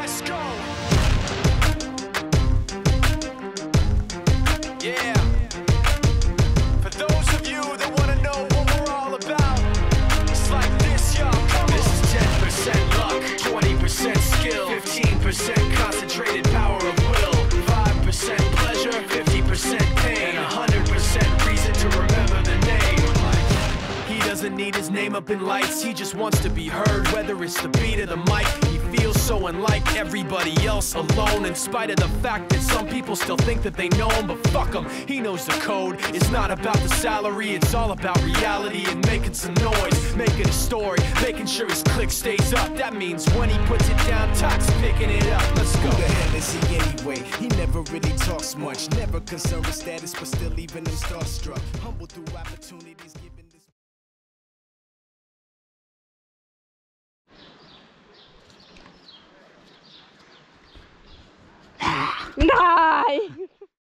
Let's go. Yeah. For those of you that want to know what we're all about, it's like this, y'all. Come on. This is 10% luck, 20% skill, 15% concentrated power of will, 5% pleasure, 50% pain, and 100% reason to remember the name. He doesn't need his name up in lights, he just wants to be heard, whether it's the beat of the mic. He feels so unlike everybody else, alone, in spite of the fact that some people still think that they know him. But fuck him, he knows the code. It's not about the salary, it's all about reality and making some noise, making a story, making sure his click stays up. That means when he puts it down, Tox picking it up. Let's go. Who the hell is he anyway? He never really talks much, never concerned with status, but still leaving him starstruck. Humble through opportunities given this. Này